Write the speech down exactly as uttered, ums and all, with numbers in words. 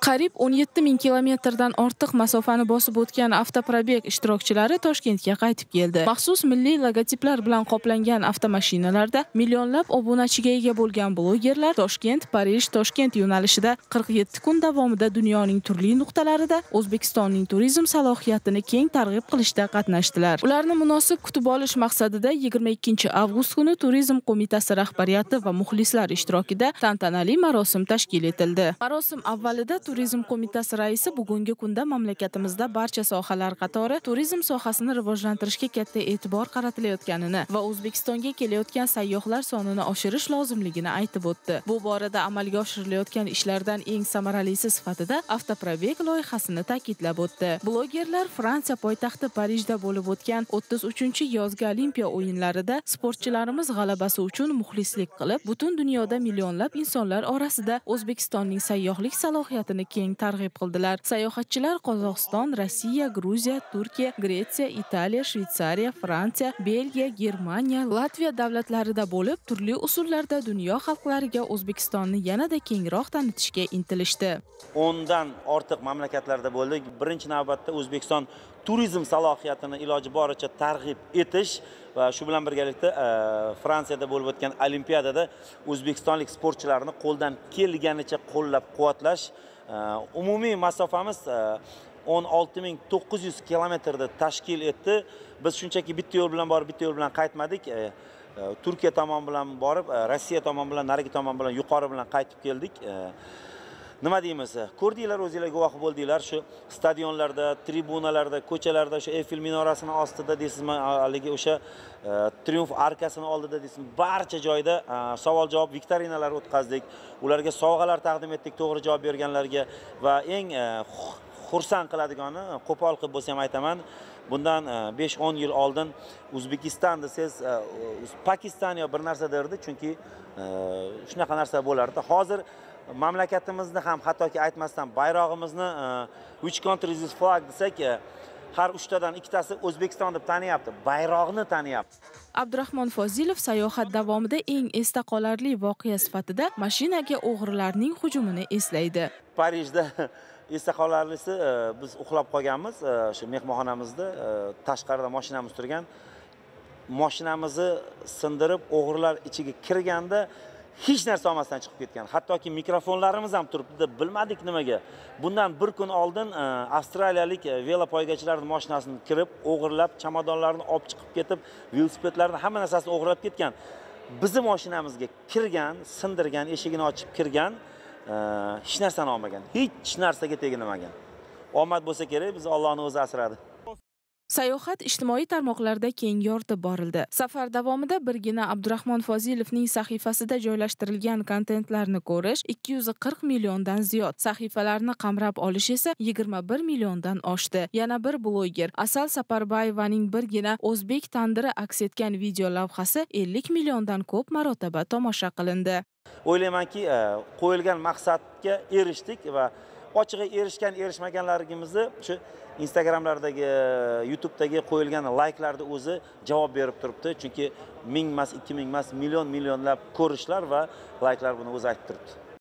Qariyb o'n yetti ming kilometrdan ortiq masofani bosib o'tgan avtoprobeg ishtirokchilari Toshkentga qaytib keldi. Maxsus milliy logotiplar bilan qoplangan avtomashinalarda millionlab obunachiga ega bo'lgan blogerlar Toshkent, Parij, Toshkent yo'nalishida qirq yetti kun davomida dunyoning turli nuqtalarida O'zbekistonning turizm salohiyatini keng targ'ib qilishda qatnashdilar. Ularni munosib kutib olish maqsadida yigirma ikkinchi avgust kuni Turizm qo'mitasi rahbariyati va muxlislar ishtirokida tantanali marosim tashkil etildi. Marosim avvalida Turizm qo'mitasi raisi bugungi kunda mamlakatimizda barcha sohalar qatori turizm sohasini rivojlantirishga katta e'tibor qaratilayotganini va O'zbekistonga kelayotgan sayyohlar sonini oshirish lozimligini aytib o'tdi. Bu borada amalga oshirilayotgan ishlardan eng samaralisi sifatida avtoprobeg loyihasini ta'kidlab o'tdi. Blogerlar Fransiya poytaxti Parijda bo'lib o'tgan o'ttiz uchinchi yozgi Olimpiya o'yinlarida sportchilarimiz g'alabasi uchun muxlislik qilib, butun dunyoda millionlab insonlar orasida O'zbekistonning sayyohlik salohiyatini keng targ'ib qildilar. Sayohatchilar Qozog'iston, Rossiya, Gruziya, Turkiya, Gretsiya, Italiya, Shveysariya, Fransiya, Belgiya, Germaniya, Latviya davlatlarida bo'lib, turli usullarda dunyo xalqlariga O'zbekistonni yanada kengroq tanitishga intilishdi. o'ndan ortiq mamlakatlarda bo'ldik. Birinchi navbatda O'zbekiston turizm salohiyatini iloji boricha targ'ib etish va shu bilan birgalikda Fransiyada bo'lib o'tgan Olimpiadada o'zbekistonlik sportchilarni qo'ldan kelganicha qo'llab-quvvatlash. Umumiy masofamiz o'n olti ming to'qqiz yuz kilometrda tashkil etdi. Biz shunchaki bitta yo'l bilan borib, bitta yo'l bilan qaytmadik. Turkiya tomon bilan borib, Rossiya tomon bilan, narigi tomon bilan, yuqori bilan qaytib keldik. Nima deymiz? Ko'rdinglar, o'zingizlar guvoh bo'ldinglar, shu stadionlarda, tribunalarda, ko'chalarda, shu Eyfel minorasini ostida deysizmi, haligi o'sha Triumf arkasini oldida deysizmi, barcha joyda savol-javob viktorinalar o'tkazdik. Ularga sovg'alar taqdim etdik to'g'ri javob berganlarga va eng xursand qiladigani, qo'pol qilib bo'lsa ham aytaman, bundan besh o'n yil oldin O'zbekiston desangiz Pokiston yo bir narsa derdi, chunki shunaqa narsa bo'lardi. Hozir mamlakatimizni ham hattoki aytmasdan bayrog'imizni which country is this flag desak, har uchtadan ikkitasi O'zbekiston deb taniyapti, bayroqni taniyapti. Abdurahmon Fozilov sayohat davomida eng esda qolarli voqea sifatida mashinaga o'g'rilarning hujumini eslaydi. Parijda esda qolarlisi, biz uxlab qolganmiz, shu mehmonxonamizda tashqarida mashinamiz turgan. Mashinamizni sindirib o'g'rilar ichiga kirganda hech narsa olmasdan chiqib ketgan. Hattoki mikrofonlarimiz ham turibdi deb bilmadik nimaga. Bundan bir kun oldin avstraliyalik velopoygachilarning mashinasini kirib, o'g'irlab, chamadonlarni olib chiqib ketib, velosipedlarni hamma narsasini o'g'irlab ketgan. Bizning mashinamizga kirgan, sindirgan, eshigini ochib kirgan, hech narsani olmagan. Hech narsaga teginmagan. Omad bo'lsa kerak, biz Allohning o'zi asradi. Sayohat ijtimoiy tarmoqlarda keng yoritib borildi. Safar davomida birgina Abdurahmon Fozilovning sahifasida joylashtirilgan kontentlarni ko'rish ikki yuz qirq milliondan ziyod, sahifalarni qamrab olish esa yigirma bir milliondan oshdi. Yana bir bloger Asal Saparbayevaning birgina o'zbek tandiri aks etgan video lavhasi ellik milliondan ko'p marotaba tomosha qilindi. O'ylaymanki, qo'yilgan maqsadga erishdik va ochig'i erishgan erishmaganlarimizni shu Instagramlardagi, YouTube'dagi qo'yilgan layklarni o'zi javob berib turibdi. Chunki ming emas, ikki ming emas, million millionlab ko'rishlar va layklar buni o'zi aytib turibdi.